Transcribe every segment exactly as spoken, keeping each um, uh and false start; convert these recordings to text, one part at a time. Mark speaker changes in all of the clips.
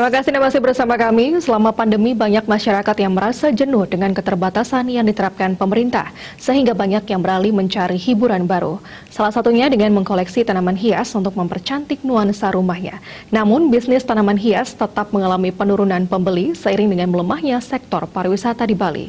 Speaker 1: Terima kasih Anda masih bersama kami. Selama pandemi, banyak masyarakat yang merasa jenuh dengan keterbatasan yang diterapkan pemerintah, sehingga banyak yang beralih mencari hiburan baru. Salah satunya dengan mengkoleksi tanaman hias untuk mempercantik nuansa rumahnya. Namun, bisnis tanaman hias tetap mengalami penurunan pembeli seiring dengan melemahnya sektor pariwisata di Bali.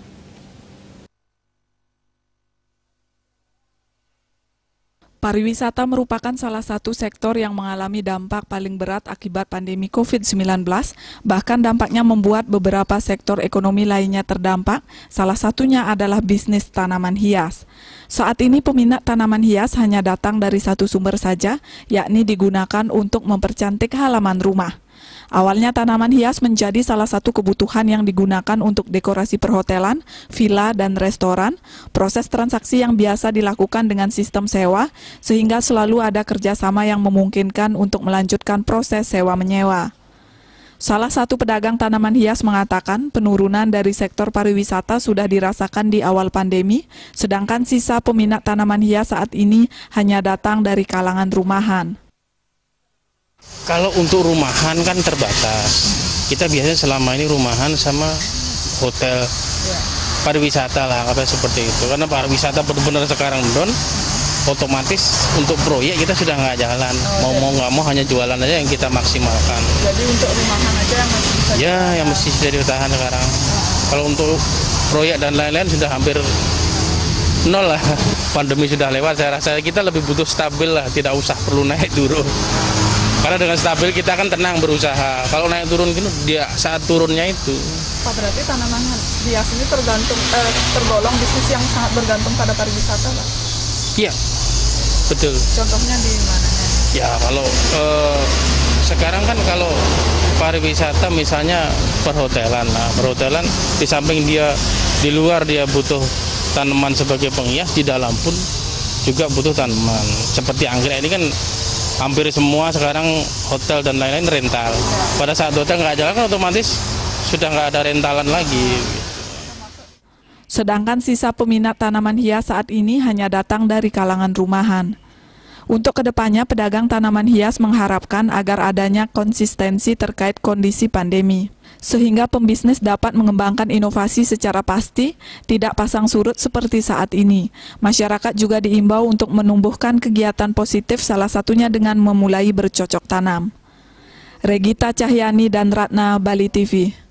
Speaker 2: Pariwisata merupakan salah satu sektor yang mengalami dampak paling berat akibat pandemi COVID sembilan belas, bahkan dampaknya membuat beberapa sektor ekonomi lainnya terdampak, salah satunya adalah bisnis tanaman hias. Saat ini peminat tanaman hias hanya datang dari satu sumber saja, yakni digunakan untuk mempercantik halaman rumah. Awalnya tanaman hias menjadi salah satu kebutuhan yang digunakan untuk dekorasi perhotelan, villa, dan restoran. Proses transaksi yang biasa dilakukan dengan sistem sewa, sehingga selalu ada kerjasama yang memungkinkan untuk melanjutkan proses sewa-menyewa. Salah satu pedagang tanaman hias mengatakan penurunan dari sektor pariwisata sudah dirasakan di awal pandemi, sedangkan sisa peminat tanaman hias saat ini hanya datang dari kalangan rumahan.
Speaker 3: Kalau untuk rumahan kan terbatas. Kita biasanya selama ini rumahan sama hotel, pariwisata lah, apa seperti itu. Karena pariwisata benar-benar sekarang down, otomatis untuk proyek kita sudah nggak jalan. Mau mau nggak mau hanya jualan aja yang kita maksimalkan.
Speaker 2: Jadi untuk rumahan aja yang masih bisa
Speaker 3: ya, yang mesti sudah ditahan sekarang. Kalau untuk proyek dan lain-lain sudah hampir nol lah. Pandemi sudah lewat, saya rasa kita lebih butuh stabil lah, tidak usah perlu naik turun. Karena dengan stabil kita kan tenang berusaha. Kalau naik turun gitu, dia saat turunnya itu.
Speaker 2: Pak, berarti tanaman hias ini tergantung eh, tergolong bisnis yang sangat bergantung pada pariwisata, Pak?
Speaker 3: Iya, betul.
Speaker 2: Contohnya di mananya?
Speaker 3: Ya kalau eh, sekarang kan kalau pariwisata misalnya perhotelan, nah perhotelan di samping dia di luar dia butuh tanaman sebagai penghias, di dalam pun juga butuh tanaman. Seperti anggrek ini kan hampir semua sekarang hotel dan lain-lain rental. Pada saat hotel nggak jalan kan otomatis sudah nggak ada rentalan lagi.
Speaker 2: Sedangkan sisa peminat tanaman hias saat ini hanya datang dari kalangan rumahan. Untuk kedepannya, pedagang tanaman hias mengharapkan agar adanya konsistensi terkait kondisi pandemi, sehingga pembisnis dapat mengembangkan inovasi secara pasti, tidak pasang surut seperti saat ini. Masyarakat juga diimbau untuk menumbuhkan kegiatan positif, salah satunya dengan memulai bercocok tanam. Regita Cahyani dan Ratna, Bali T V.